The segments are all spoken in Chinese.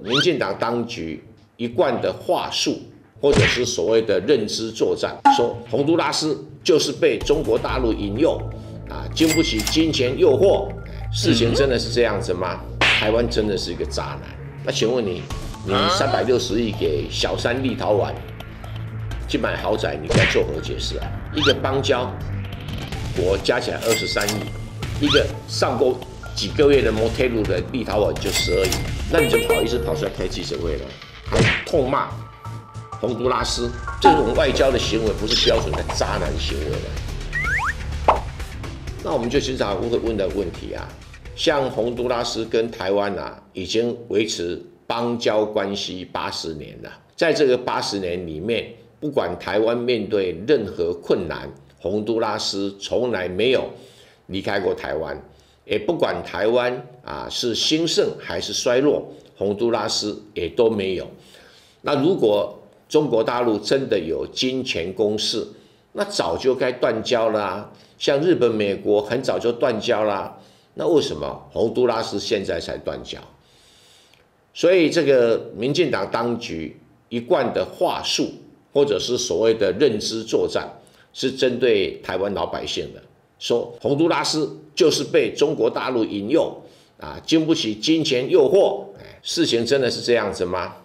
民进党当局一贯的话术，或者是所谓的认知作战，说洪都拉斯就是被中国大陆引诱经不起金钱诱惑。事情真的是这样子吗？台湾真的是一个渣男。那请问你360亿给小三立陶宛去买豪宅，你该作何解释啊？一个邦交国加起来23亿，一个上过几个月的摩天轮的立陶宛就12亿，那你怎么好意思跑出来开记者会呢？还痛骂洪都拉斯，这种外交的行为不是标准的渣男行为吗？那我们就经常会问的问题啊，像洪都拉斯跟台湾已经维持邦交关系80年了，在这个80年里面，不管台湾面对任何困难，洪都拉斯从来没有离开过台湾，也不管台湾是兴盛还是衰落，洪都拉斯也都没有。那如果中国大陆真的有金钱攻势，那早就该断交啦，像日本、美国很早就断交啦，那为什么洪都拉斯现在才断交？所以这个民进党当局一贯的话术，或者是所谓的认知作战，是针对台湾老百姓的，说洪都拉斯就是被中国大陆引诱经不起金钱诱惑。事情真的是这样子吗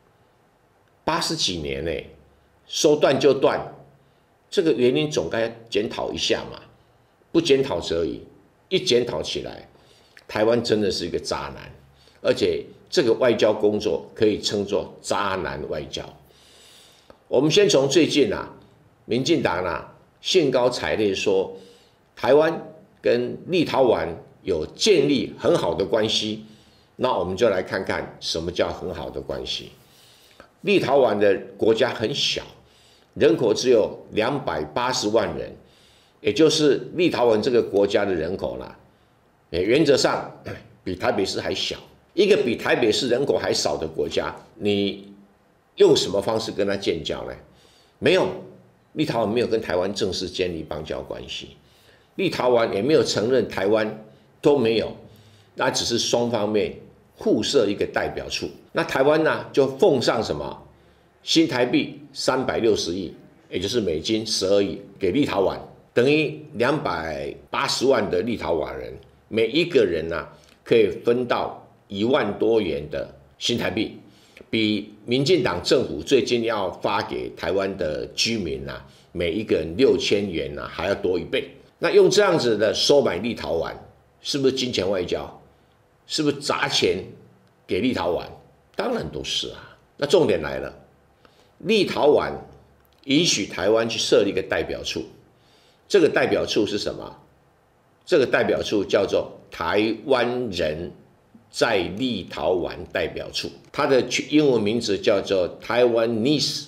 ？80几年说断就断，这个原因总该检讨一下嘛，不检讨则已，一检讨起来，台湾真的是一个渣男，而且这个外交工作可以称作渣男外交。我们先从最近民进党兴高采烈说台湾跟立陶宛有建立很好的关系，那我们就来看看什么叫很好的关系。立陶宛的国家很小，人口只有280万人，也就是立陶宛这个国家的人口原则上比台北市还小。一个比台北市人口还少的国家，你用什么方式跟他建交呢？没有，立陶宛没有跟台湾正式建立邦交关系，立陶宛也没有承认台湾，都没有，那只是双方面互设一个代表处。那台湾就奉上什么新台币360亿，也就是美金12亿给立陶宛，等于280万的立陶宛人，每一个人可以分到1万多元的新台币，比民进党政府最近要发给台湾的居民每一个人6000元还要多1倍。那用这样子的收买立陶宛，是不是金钱外交？是不是砸钱给立陶宛？当然都是那重点来了，立陶宛允许台湾去设立一个代表处，这个代表处是什么？这个代表处叫做台湾人在立陶宛代表处，它的英文名字叫做 Taiwanese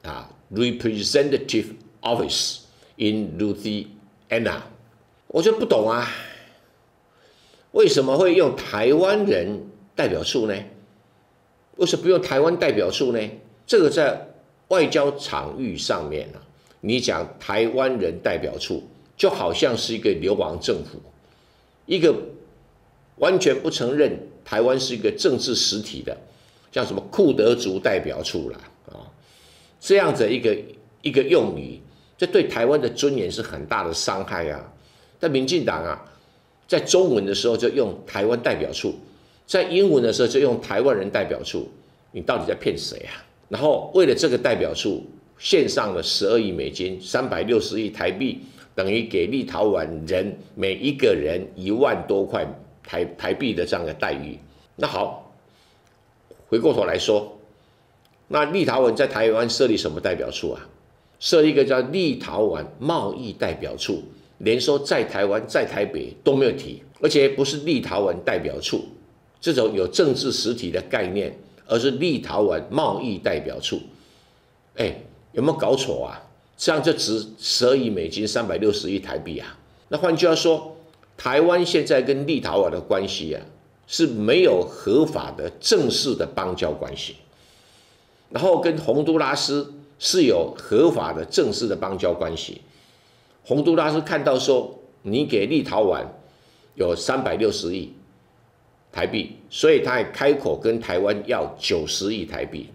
Representative Office in Lithuania。我就不懂为什么会用台湾人代表处呢？为什么不用台湾代表处呢？这个在外交场域上面你讲台湾人代表处，就好像是一个流亡政府，一个完全不承认台湾是一个政治实体的，像什么库德族代表处这样子一个用语，这对台湾的尊严是很大的伤害但民进党在中文的时候就用台湾代表处，在英文的时候就用台湾人代表处，你到底在骗谁然后为了这个代表处，献上了12亿美金，360亿台币，等于给立陶宛人每一个人1万多块台币的这样的待遇。那好，回过头来说，那立陶宛在台湾设立什么代表处设立一个叫立陶宛贸易代表处，连说在台湾在台北都没有提，而且不是立陶宛代表处这种有政治实体的概念，而是立陶宛贸易代表处。有没有搞错这样就值12亿美金，360亿台币那换句话说，台湾现在跟立陶宛的关系是没有合法的正式的邦交关系，然后跟洪都拉斯是有合法的正式的邦交关系。洪都拉斯看到说你给立陶宛有360亿， 台币，所以他也开口跟台湾要90亿台币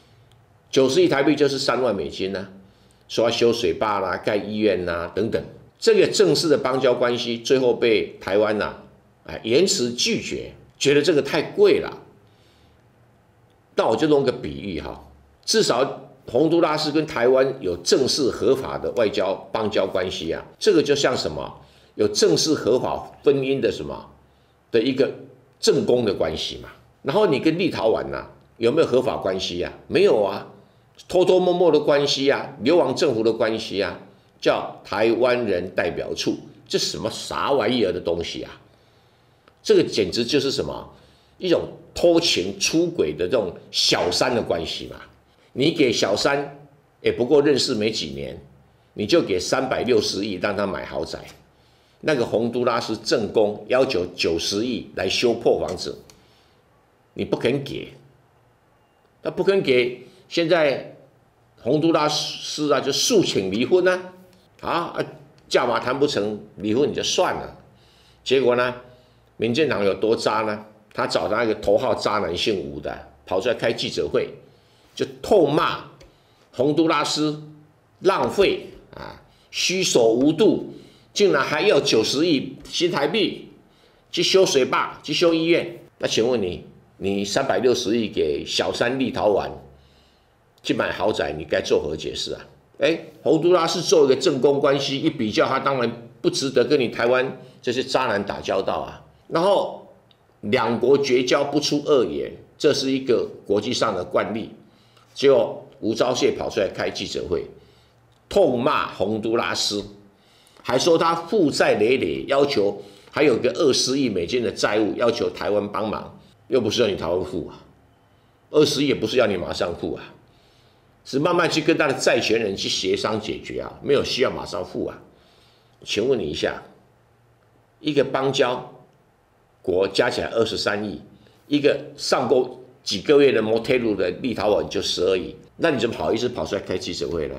，90亿台币就是3万美金啊，说要修水坝啦、盖医院啦等等。这个正式的邦交关系，最后被台湾延迟拒绝，觉得这个太贵了。那我就弄个比喻哈，至少洪都拉斯跟台湾有正式合法的外交邦交关系啊，这个就像什么？有正式合法婚姻的什么的一个正宫的关系嘛。然后你跟立陶宛有没有合法关系啊？没有啊，偷偷摸摸的关系啊，流亡政府的关系啊，叫台湾人代表处，这什么啥玩意儿的东西啊？这个简直就是什么一种偷情出轨的这种小三的关系嘛。你给小三也不过认识没几年，你就给360亿让他买豪宅。那个洪都拉斯正宫要求90亿来修破房子，你不肯给，他不肯给，现在洪都拉斯就诉请离婚价码谈不成，离婚你就算了。结果呢，民进党有多渣呢？他找那个头号渣男姓吴的跑出来开记者会，就痛骂洪都拉斯浪费虚手无度，竟然还要90亿新台币去修水坝、去修医院。那请问你360亿给小三立陶宛去买豪宅，你该作何解释啊？洪都拉斯做一个正宫关系一比较，他当然不值得跟你台湾这些渣男打交道啊。然后两国绝交不出恶言，这是一个国际上的惯例。结果吴钊燮跑出来开记者会，痛骂洪都拉斯，还说他负债累累，要求还有个20亿美金的债务，要求台湾帮忙，又不是要你台湾付啊，20亿也不是要你马上付啊，是慢慢去跟他的债权人去协商解决啊，没有需要马上付啊。请问你一下，一个邦交国加起来23亿，一个上过几个月的摩天轮的立陶宛就12亿，那你怎么好意思跑出来开记者会呢？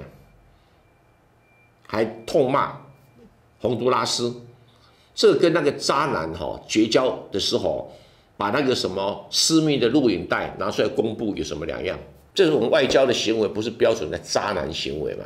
还痛骂洪都拉斯，这跟那个渣男绝交的时候，把那个什么私密的录影带拿出来公布有什么两样？这种外交的行为不是标准的渣男行为吗？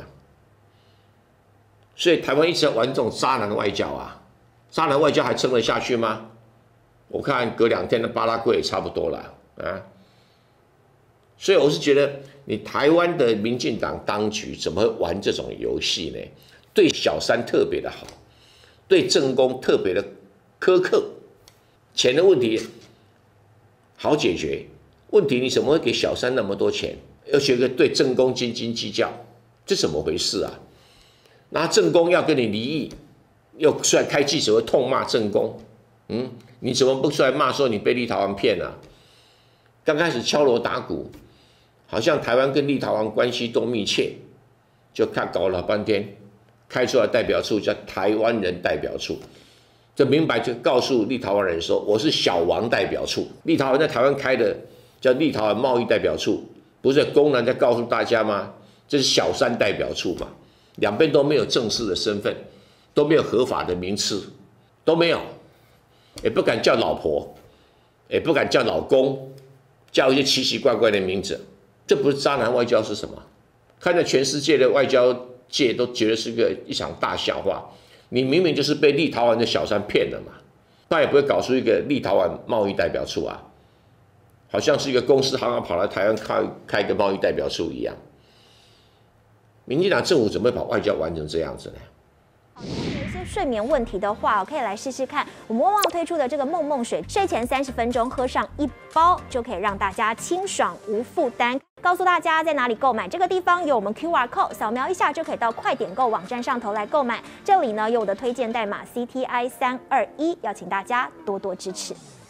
所以台湾一直在玩这种渣男的外交啊，渣男外交还撑得下去吗？我看隔2天的巴拉圭也差不多了啊。所以我是觉得，你台湾的民进党当局怎么会玩这种游戏呢？对小三特别的好，对正宫特别的苛刻。钱的问题好解决，问题你怎么会给小三那么多钱，而且对正宫斤斤计较，这怎么回事啊？那正宫要跟你离异，又出来开记者会痛骂正宫，你怎么不出来骂说你被立陶宛骗了？刚开始敲锣打鼓，好像台湾跟立陶宛关系都密切，就搞了半天，开出来代表处叫台湾人代表处，这明白就告诉立陶宛人说我是小王代表处。立陶宛在台湾开的叫立陶宛贸易代表处，不是公然在告诉大家吗？这是小三代表处嘛，两边都没有正式的身份，都没有合法的名次，都没有，也不敢叫老婆，也不敢叫老公，叫一些奇奇怪怪的名字，这不是渣男外交是什么？看在全世界的外交界都觉得是一场大笑话。你明明就是被立陶宛的小三骗了嘛，他也不会搞出一个立陶宛贸易代表处啊，好像是一个公司行跑来台湾开一个贸易代表处一样。民进党政府怎么会把外交玩成这样子呢？ 有一些睡眠问题的话，可以来试试看我们旺旺推出的这个梦梦水，睡前30分钟喝上1包，就可以让大家清爽无负担。告诉大家在哪里购买，这个地方有我们 QR code， 扫描一下就可以到快点购网站上头来购买。这里呢有我的推荐代码 CTI321，邀请大家多多支持。